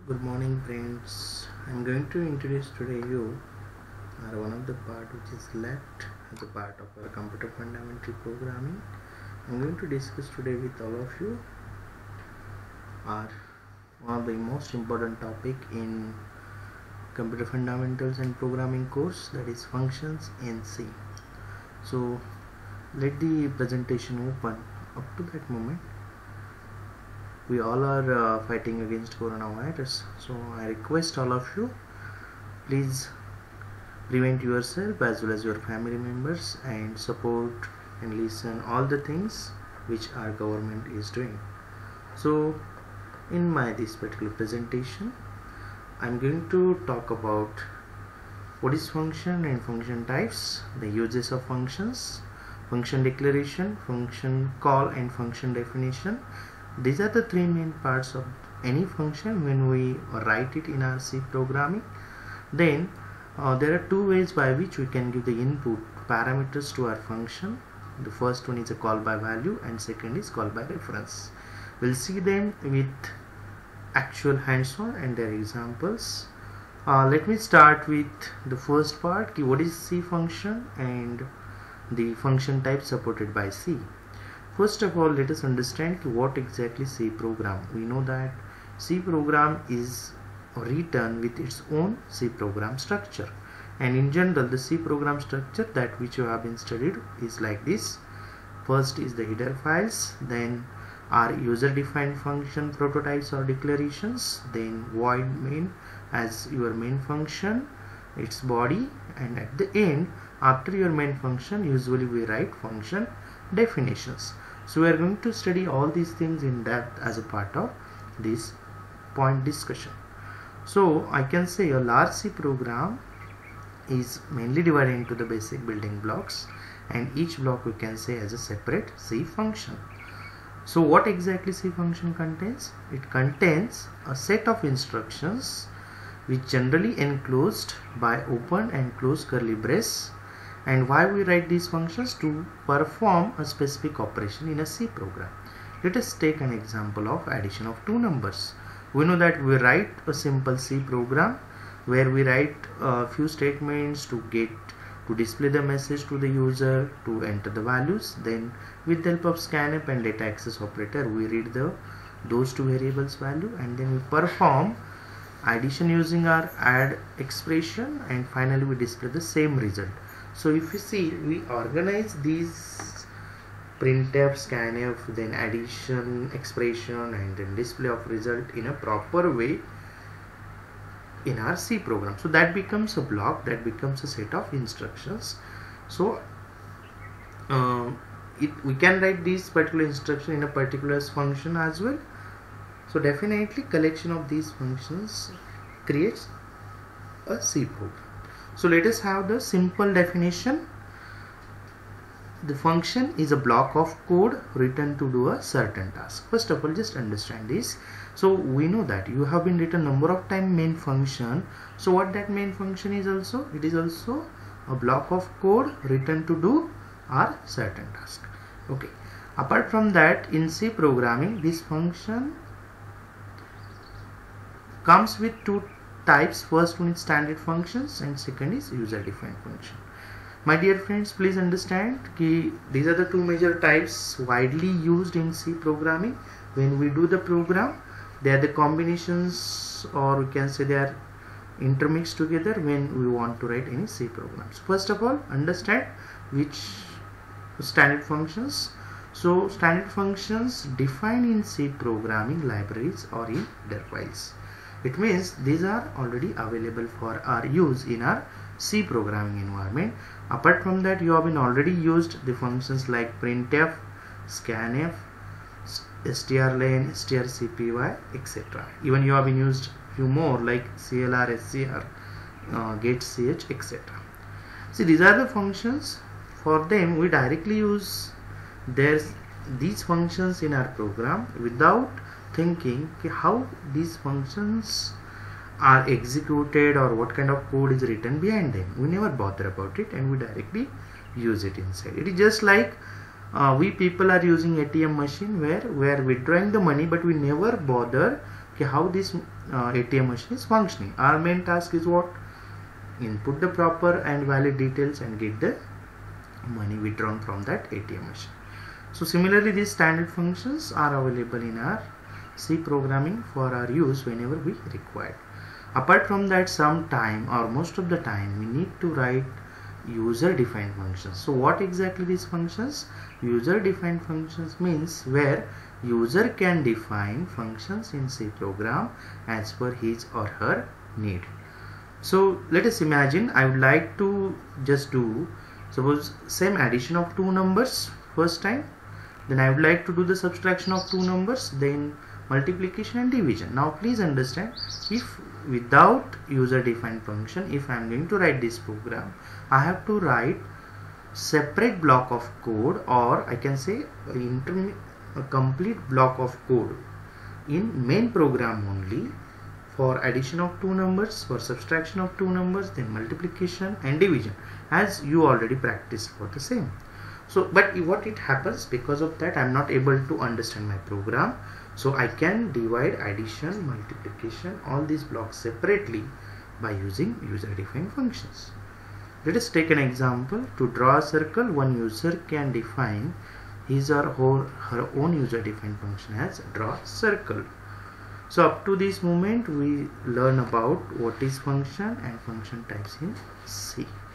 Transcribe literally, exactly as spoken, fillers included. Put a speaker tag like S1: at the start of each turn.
S1: Good morning friends. I'm going to introduce today you are one of the part which is left as a part of our computer fundamental programming. I'm going to discuss today with all of you are one of the most important topic in computer fundamentals and programming course, that is functions in C. So let the presentation open. Up to that moment we all are uh, fighting against coronavirus, so I request all of you, please prevent yourself as well as your family members and support and listen all the things which our government is doing. So in my this particular presentation I'm going to talk about what is function and function types, the uses of functions, function declaration, function call and function definition. These are the three main parts of any function when we write it in our C programming. Then uh, there are two ways by which we can give the input parameters to our function. The first one is a call by value and second is call by reference. We'll see them with actual hands-on and their examples. Uh, let me start with the first part, what is C function and the function type supported by C. First of all, let us understand what exactly C program. We know that C program is written with its own C program structure, and in general the C program structure that which you have been studied is like this. First is the header files, then are user defined function prototypes or declarations, then void main as your main function, its body, and at the end after your main function usually we write function definitions. So we are going to study all these things in depth as a part of this point discussion. So I can say a large C program is mainly divided into the basic building blocks, and each block we can say as a separate C function. So what exactly C function contains? It contains a set of instructions which generally enclosed by open and closed curly brace. And why we write these functions? To perform a specific operation in a C program. Let us take an example of addition of two numbers. We know that we write a simple C program where we write a few statements to get to display the message to the user, to enter the values. Then with the help of scanf and data access operator we read the those two variables value, and then we perform addition using our add expression, and finally we display the same result. So if you see, we organize these printf, scanf, then addition, expression, and then display of result in a proper way in our C program. So that becomes a block, that becomes a set of instructions. So uh, it, we can write this particular instruction in a particular function as well. So definitely collection of these functions creates a C program. So let us have the simple definition. The function is a block of code written to do a certain task. First of all, just understand this. So we know that you have been written number of time main function. So what that main function is also? It is also a block of code written to do our certain task. Okay. Apart from that, in C programming, this function comes with two types. First one is standard functions and second is user defined function. My dear friends, please understand ki these are the two major types widely used in C programming. When we do the program, they are the combinations, or we can say they are intermixed together when we want to write any C programs. First of all, understand which standard functions. So standard functions defined in C programming libraries or in header files. It means these are already available for our use in our C programming environment. Apart from that, you have been already used the functions like printf, scanf, strlen, strcpy, et cetera. Even you have been used few more like clr, scr, uh, getch, et cetera. See, these are the functions. For them, we directly use there's these functions in our program without thinking how these functions are executed or what kind of code is written behind them. We never bother about it and we directly use it inside. It is just like uh, we people are using A T M machine where we are withdrawing the money, but we never bother okay, how this uh, A T M machine is functioning. Our main task is what? Input the proper and valid details and get the money withdrawn from that A T M machine. So similarly, these standard functions are available in our C programming for our use whenever we require. Apart from that, some time or most of the time we need to write user defined functions. So what exactly these functions? User defined functions means where user can define functions in C program as per his or her need. So let us imagine I would like to just do, suppose, same addition of two numbers first time, then I would like to do the subtraction of two numbers, then multiplication and division. Now please understand, if without user defined function, if I am going to write this program, I have to write separate block of code, or I can say a, a complete block of code in main program only for addition of two numbers, for subtraction of two numbers, then multiplication and division, as you already practiced for the same. So but what it happens, because of that I am not able to understand my program, so I can divide addition, multiplication, all these blocks separately by using user defined functions. Let us take an example. To draw a circle, one user can define his or her, her own user defined function as draw circle. So up to this moment we learn about what is function and function types in C.